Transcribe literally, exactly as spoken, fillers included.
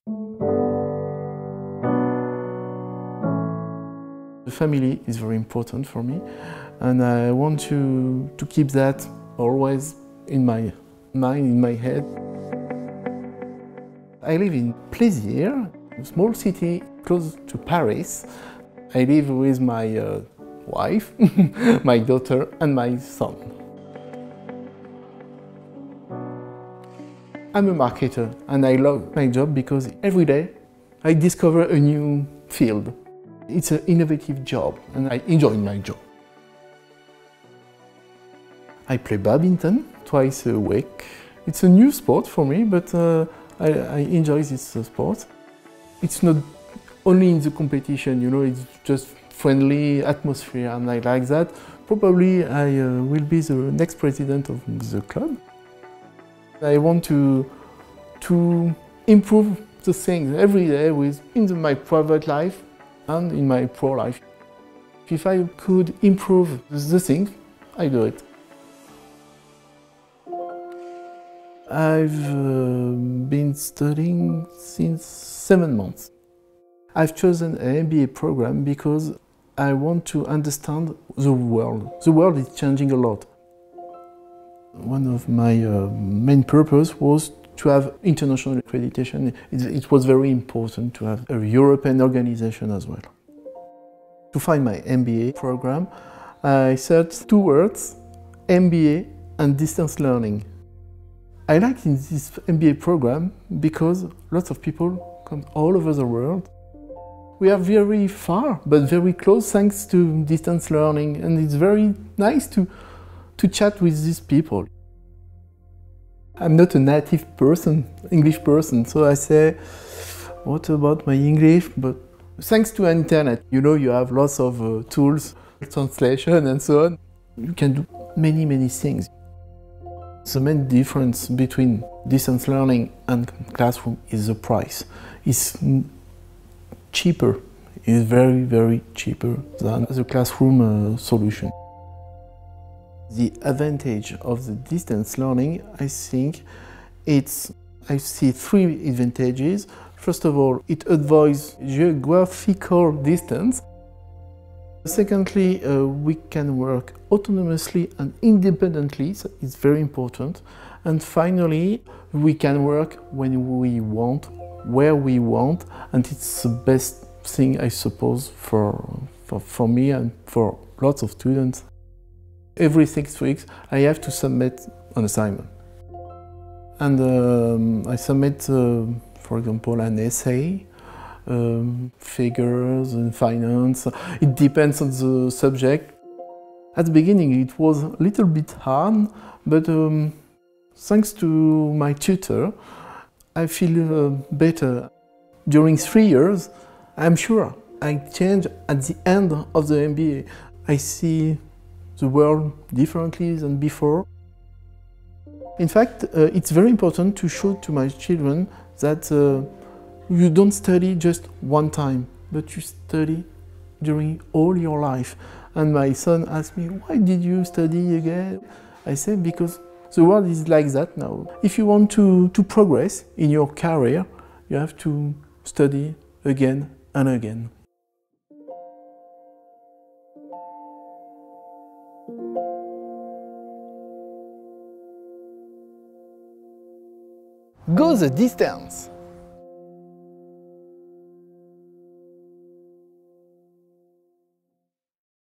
The family is very important for me, and I want to, to keep that always in my mind, in my head. I live in Plaisir, a small city close to Paris. I live with my uh, wife, my daughter and my son. I'm a marketer and I love my job because every day I discover a new field. It's an innovative job and I enjoy my job. I play badminton twice a week. It's a new sport for me, but uh, I, I enjoy this uh, sport. It's not only in the competition, you know, it's just friendly atmosphere and I like that. Probably I uh, will be the next president of the club. I want to, to improve the things every day with, in the, my private life and in my pro life. If I could improve the things, I do it. I've uh, been studying since seven months. I've chosen an M B A program because I want to understand the world. The world is changing a lot. One of my uh, main purposes was to have international accreditation. It, it was very important to have a European organization as well. To find my M B A program, I searched two words, M B A and distance learning. I like in this M B A program because lots of people come all over the world. We are very far, but very close thanks to distance learning, and it's very nice to, to chat with these people. I'm not a native person, English person, so I say, what about my English? But thanks to internet, you know, you have lots of uh, tools, translation and so on. You can do many, many things. The main difference between distance learning and classroom is the price. It's cheaper, it's very, very cheaper than the classroom uh, solution. The advantage of the distance learning, I think, it's, I see three advantages. First of all, it avoids geographical distance. Secondly, uh, we can work autonomously and independently, so it's very important. And finally, we can work when we want, where we want, and it's the best thing, I suppose, for, for, for me and for lots of students. Every six weeks, I have to submit an assignment. And um, I submit, uh, for example, an essay, um, figures and finance. It depends on the subject. At the beginning, it was a little bit hard, but um, thanks to my tutor, I feel uh, better. During three years, I'm sure I change at the end of the M B A. I see the world differently than before. In fact, uh, it's very important to show to my children that uh, you don't study just one time, but you study during all your life. And my son asked me, why did you study again? I said, because the world is like that now. If you want to, to progress in your career, you have to study again and again. Go the distance!